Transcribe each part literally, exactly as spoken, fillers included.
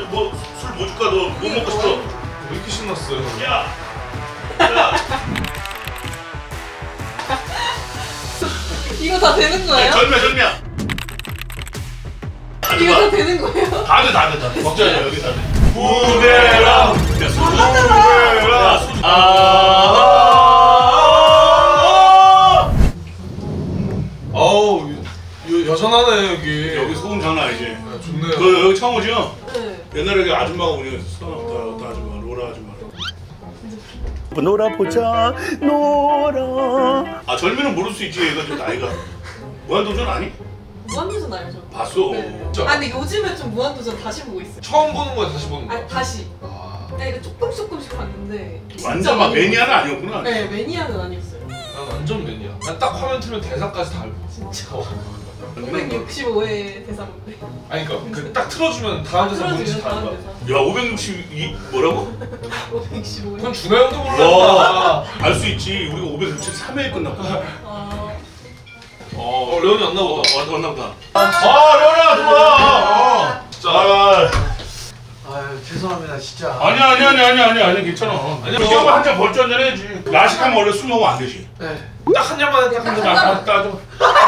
뭐 술 뭐 줄까? 너 뭐 먹고 싶어? 왜 이렇게 신났어요? 야! 야! 이거 다 되는 거예요? 절미야 절미야! 이거 다 되는 거예요? 다 돼 다 돼 다 돼. 걱정이야 여기 다 돼. 부대랑 야 소주 부대랑 소주 아 아우 여전하네 여기. 여기 소음 장난 아니지? 아, 좋네요. 너 여기 처음 오죠? 네. 옛날에 여기 아줌마가 운영했었어. 어떤 아줌마 로라 아줌마. 놀아보자 놀아. 아 절미는 모를 수 있지. 얘가 좀 나이가. 무한도전 아니? 무한도전 알죠? 봤어. 네. 아 근데 요즘에 좀 무한도전 다시 보고 있어요. 처음 보는 거야 다시 보는 거야? 아 다시. 아... 네, 이거 조금 조금씩 봤는데. 완전 막 매니아는 아니었구나. 네, 매니아는 아니었어요. 난 완전 매니아. 난 딱 화면 틀면 대사까지 다 알고. 진짜. 어. 오백육십오 회 대사인데. 아니 그니까 그 딱 틀어주면 다음 대사 뭔지 다 알아. 야 오백육십이 뭐라고? 오백육십오 회. 그건 준하 형도 와, 몰라. 알 수 있지. 우리가 오백육십삼 회에 끝났거든. 아. 어, 레온이 왔나 보다. 왔다 왔나 보다. 아, 레온아 들어와. 자, 아, 아유 죄송합니다 진짜. 아니야 아니야 아니야 아니야 아니야 아니야 괜찮아. 아니야 이거 한잔 벌주 한잔 해야지. 라식하면 원래 술 먹으면 안 되지. 네. 딱 한 잔만 해, 딱한 잔. 나 따져.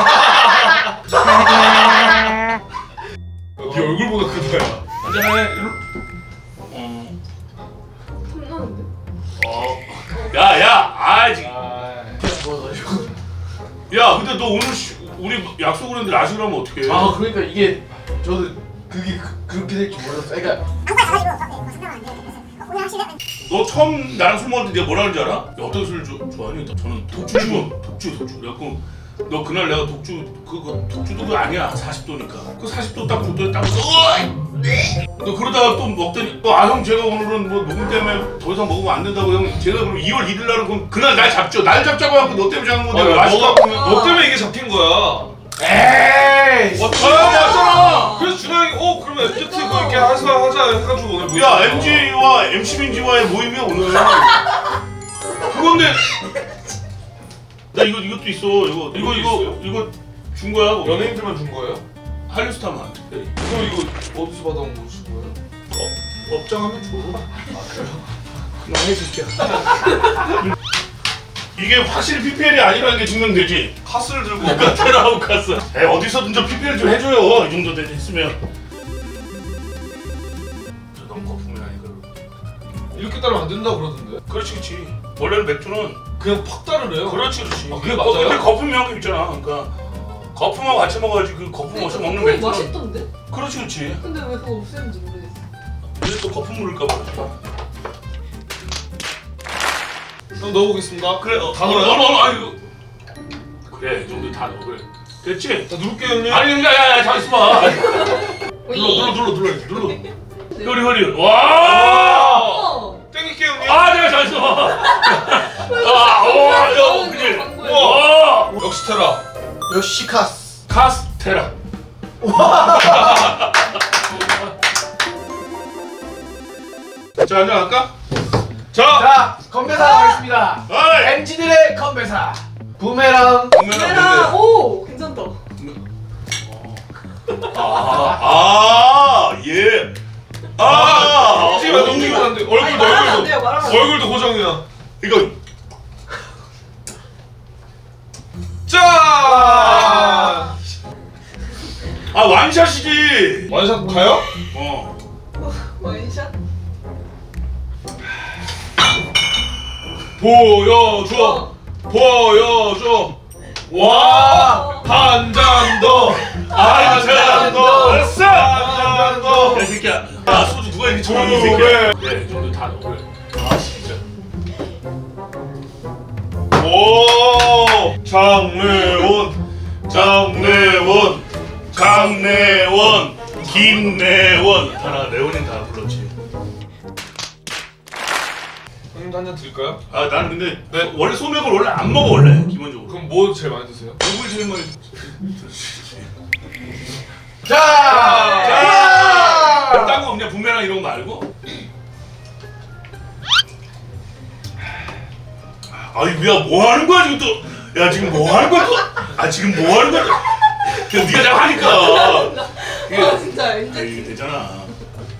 네 얼굴보다 크다. 한잔 해. 어. 탐나는데? 어. 야, 야, 아, 지금. 뭐 야, 근데 너 오늘 시, 우리 약속을 했는데 라식을 하면 어떡해? 아 그러니까 이게 저도 그게 그, 그렇게 될 줄 몰랐어요. 그러니까 너 처음 나랑 술 먹을 때 내가 뭐라 그러는지 알아? 야, 어떤 술 조, 좋아하니? 저는 독주 좋아. 독주, 독주. 그래갖고 너 그날 내가 독주, 그거 독주도 그거 아니야. 사십 도니까. 그 사십 도 딱 줬더니 딱 너 그러다가 또 먹더니 아 형 제가 오늘은 뭐 녹음 때문에 더 이상 먹으면 안 된다고 형 제가 그럼 이월 일일 날은 그럼 그날 날 잡죠. 날 잡자고 하고 너 때문에 잡은 건데 아, 라식 너가 갖고 오면 너 때문에 이게 잡힌 거야. 에이! 와, 맞잖아. 그래서 준하 형이 어 그러면 엠지 뭐 이렇게 하자 하자 해가지고 오늘 모였어. 야 엠지와 엠씨민지와의 모임이야 오늘. 그건데 나 이거 이것도 있어. 이거 이거 이거 이거 준 거야. 뭐. 연예인들만 준 거예요? 할리스타만 특별히. 그럼 이거 어디서 받아온 거신 거예요? 어, 업장하면 줘. 아 그래요? 그만해 새끼야. 이게 확실히 피피엘이 아니라는 게 증명되지. 카스를 들고 그러니까 테라우 카스. 에 어디서든 좀 피피엘 좀 해줘요. 이 정도 됐으면. 저 너무 거품이라니까. 이렇게 따르면 안 된다고 그러던데. 그렇지 그렇지. 원래는 맥주는 그냥 팍 따르래요. 그렇지 그렇지. 아, 그게 거- 맞아요? 근데 거품형이 있잖아. 그러니까 거품하고 같이 먹어야지 그 거품 없이 먹는 그거 맥주는. 맛있던데? 그렇지 그렇지. 근데 왜 그거 없애는지 모르겠어. 근데 또 거품 물을까 봐. 형 넣어보겠습니다. 그래 어, 다 어, 넣어요? 넣어 넣어 아유. 그래 이 정도 다 넣어 그래. 됐지? 자 누를게요 형님. 아니 야야야 잠시 봐. 눌러 눌러 눌러 눌러 눌러. 허리 허리. 와. 어! 땡길게요 형님. 아 내가 잠시 봐. 아 와, 야 그지? 와. 역시 테라. 역시 카스. 카스테라. 자 한잔 할까? 자. 자 건배사 하겠습니다. 어이. 엠지들의 건배사. 부메랑. 내가 오 괜찮다. 아, 아, 예. 아, 이제 왜 넘기면 안 돼? 얼굴도 아니, 말하면 안 돼요, 얼굴도 말하면 안 돼요. 얼굴도 고정이야. 이거 짠! 아 완샷이지. 완샷 가요? 어. 원샷? 보여줘, 보여줘. 와, 한 잔 더, 한 잔 더, 됐어. 한 잔 더. 야 새끼야. 야 소주 누가 이렇게 처먹니 이 새끼야. 그래, 이 정도 다 넣어. 그래. 아 진짜. 오, 장례원, 장내원, 강내원, 김내원. 하나 내원인 다 불렀지. 형님도 한 잔 드릴까요? 아 나는 근데 네. 원래 소맥을 원래 안 먹어 원래 기본적으로. 그럼 뭐 제일 많이 드세요? 누굴 제일 많이 자. 자! 딴 거 없냐? 분매랑 이런 거 말고? 아니 야 뭐 하는 거야 지금 또? 야 지금 뭐 하는 거야 또? 아 지금 뭐 하는 거야? 그냥 네가 잘 하니까. 아 진짜 아, 인제 이게 되잖아.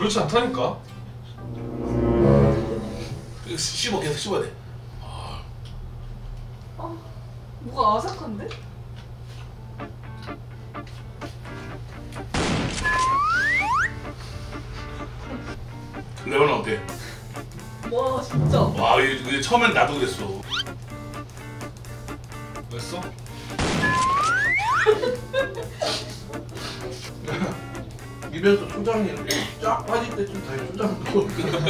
그렇지 않다니까. 씹어 계속 씹어야 돼. 아, 뭐가 아삭한데? 레오나 어때? 와 진짜. 와 이게, 이게 처음엔 나도 그랬어. 맛있어? 입에서 초장이 쫙 빠질 때쯤 다시 초장 넣고.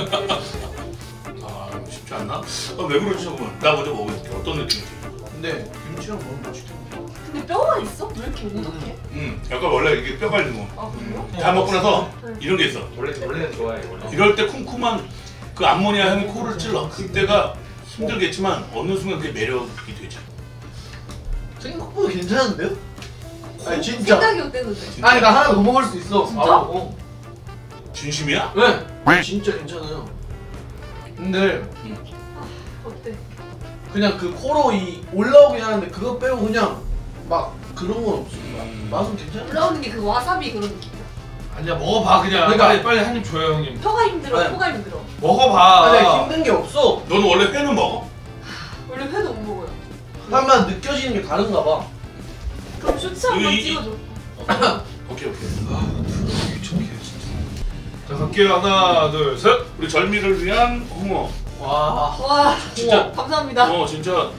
아 쉽지 않나? 아, 왜 그러지 잠깐만. 나 먼저 먹어볼게. 어떤 느낌이지? 근데 김치랑 먹으면 맛있겠네. 근데 뼈가 있어? 왜 이렇게 오독해? 음 약간 원래 이게 뼈가 있는 거. 아 그래요? 다 먹고 나서 네. 이런 게 있어. 원래 원래는 좋아해 원래. 이럴 때 쿰쿰한 그 암모니아 향이 코를 찔러. 그때가 힘들겠지만 어느 순간 그게 매력이 되지. 생각보다 괜찮은데요? 아니 진짜. 생각이 어땠는데? 아니 나 하나 더 먹을 수 있어. 진짜? 아, 어. 진심이야? 네. 진짜 괜찮아요. 근데 어때? 그냥 그 코로 이 올라오긴 하는데 그거 빼고 그냥 막 그런 건 없습니다. 음. 맛은 괜찮아. 올라오는 게 그 와사비 그런 느낌이야. 아니야 먹어봐 그냥. 그러니까- 빨리 빨리 한 입 줘요 형님. 혀가 힘들어. 네. 코가 힘들어. 먹어봐. 아니 힘든 게 없어. 너는 원래 회는 먹어? 원래 회도 못 먹어요. 하면 느껴지는 게 다른가 봐. 그럼 쇼츠 한 번 이- 이- 찍어줘. 오케이 오케이. 아 미쳤네 진짜. 자 갈게요 하나 둘 셋. 우리 절미를 위한 홍어. 와. 와 진짜. 감사합니다. 어 진짜.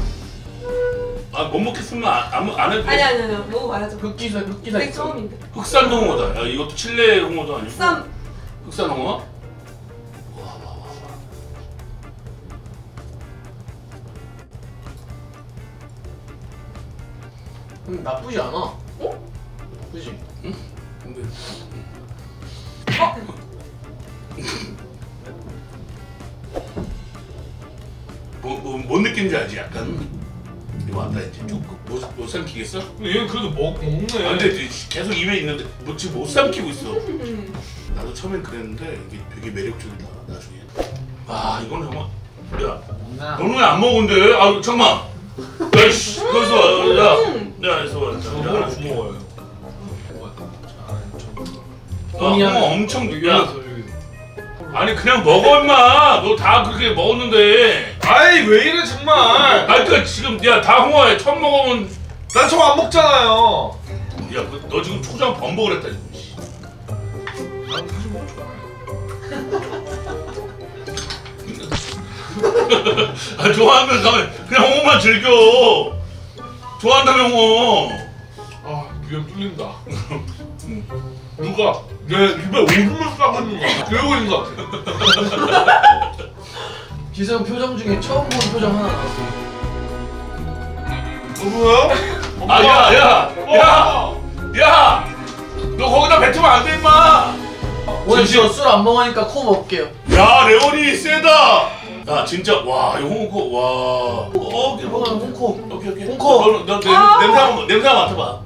아 못 먹겠으면 안, 안, 안 해도 돼. 아니 아니 아니 먹어봐야죠. 흑기사 흑기사 되게 있어. 처음인데. 흑산 홍어다. 야 이것도 칠레 홍어도 아니고. 쌈. 흑산 홍어? 음, 나쁘지 않아. 어? 그지? 근데 뭐, 뭐, 뭔 느낌인지 알지? 약간 이거 왔다 이제 쭉못 못 삼키겠어? 근데 얘는 그래도 먹 먹네. 아, 근데 이제 계속 입에 있는데 뭐 지금 못 삼키고 있어. 음. 나도 처음엔 그랬는데 이게 되게 매력적이다 나중에. 아 이건 정말 야 나. 너는 왜 안 먹은데? 아 잠깐만. 야이씨 거기서 와. 야, 야 여기서 와. 자, 저거 야, 못 먹어요. 아, 홍어 엄청 여기 야 여기 여기. 아니 그냥 먹어 임마. 너 다 그렇게 먹었는데. 아이 왜 이래 정말. 아니 그 지금 야 다 홍어야. 처음 먹으면 난 저거 안 먹잖아요. 야 너 지금 초장 범벅을 했다 지금. 씨. 난 사실 먹 좋아해. 아 좋아하면 가면 그냥 홍어만 즐겨. 좋아한다며 홍어. 아 위험 뚫린다. 누가 내 입에 오줌을 싸고 있는 거야. 이러고 있는 거 같아. 기성 표정 중에 처음 본 표정 하나 나왔어. 누구야? 아 야 야 야 야 너 거기다 뱉으면 안 돼 임마. 오늘 저 술 안 먹으니까 코 먹을게요. 야 레온이 세다. 야 진짜 와 이거 홍코 와. 어 오케이 이거는 홍코. 오케이 오케이. 홍코. 너는 너 냄- 아. 냄새 한번 냄새 한번 맡아봐.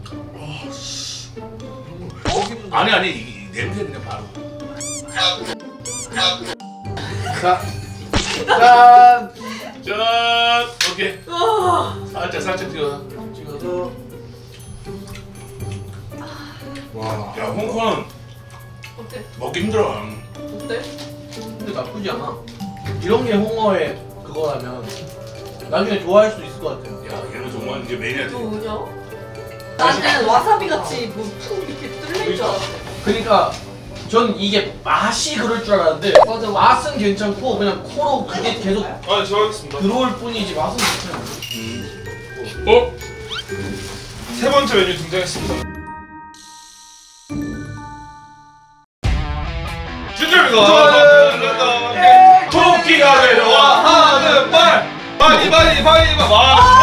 아니 아니 이 냄새 그냥 바로. 자. 짠. 짠 오케이. 아, 살짝 살짝 찍어. 찍어서. 와. 야 홍코는 어때? 먹기 힘들어. 어때? 근데 나쁘지 않아. 이런 게 홍어의 그거라면 나중에 좋아할 수 있을 것 같아요. 야 얘는 정말 이제 너 매니아들. 뭐냐? 나는 와사비 같이 뭐푹 이렇게 뚫릴 줄 알았어. 그러니까 전 이게 맛이 그럴 줄 알았는데 맞아, 맞아. 맛은 괜찮고 그냥 코로 그게 계속 아 제가 하겠습니다. 들어올 뿐이지 맛은 괜찮아요. 음. 어? 세 번째 메뉴 등장했습니다. 진짜입니다. 토끼가 내려와 하는 말 많이 많이 많이 말.